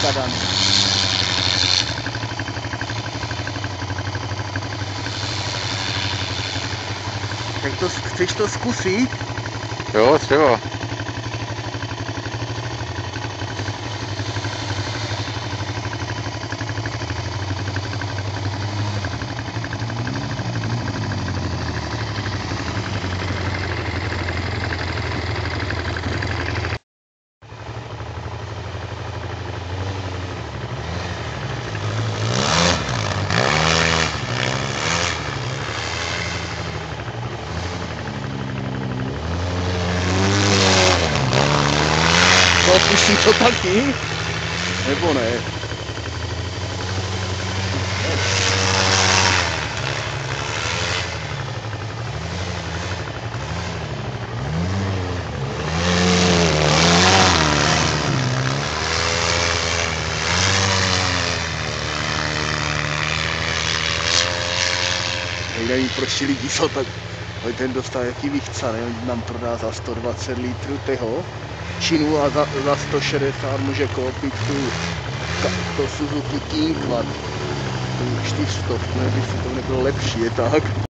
vykladaný. Tak to, chceš to zkusit? Jo, třeba. Pustíš to taky? Nebo ne? Nevím, proč ti lidi jsou tak... Ten dostal jaký vychcaný, on nám prodá za 120 litrů toho činu a za 160 může koupit tu Suzuki King Quad. Tu 400, kdyby si to nebylo lepší, je tak?